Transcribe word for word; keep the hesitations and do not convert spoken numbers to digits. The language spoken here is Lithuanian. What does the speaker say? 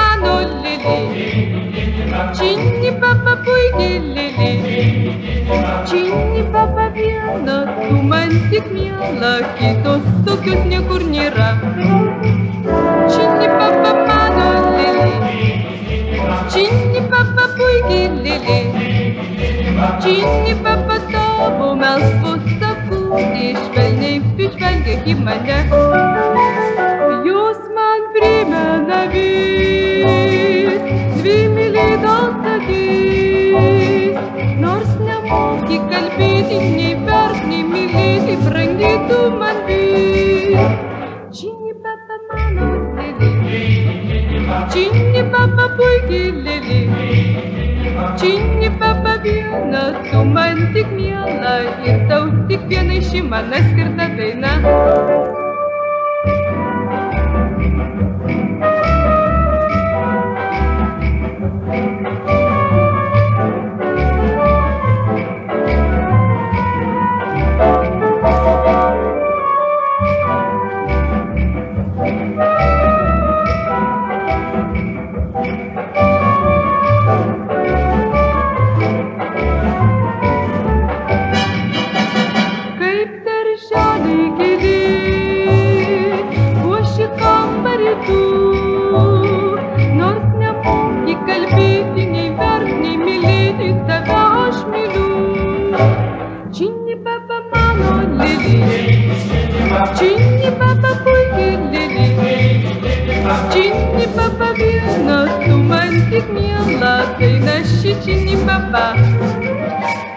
mano lili, Chinni papa puigi lili, Chinni papa viena, tu man tik miela, kitos tokios niekur nėra. Chinni papa mano lili, Chinni papa puigi lili, Chinni papa tavo melsvos akutės švelniai žvelgia į mane. Jos man primena vis, dvi mylėtos akis, nors nemoki kalbėti, nei verkt, nei mylėti, brangi tu man vis. Chinni papa mano lili, Chinni papa puigi lili, Chinni papa viena, tu man tik miela, ir tau tik viena ši mano skirta daina. Nors nemoki kalbėti, nei verkt, nei mylėti, tave aš myliu. Chinni papa mano lili, Chinni papa puigi lili, Chinni papa viena, tu man tik miela, daina ši Chinni papa.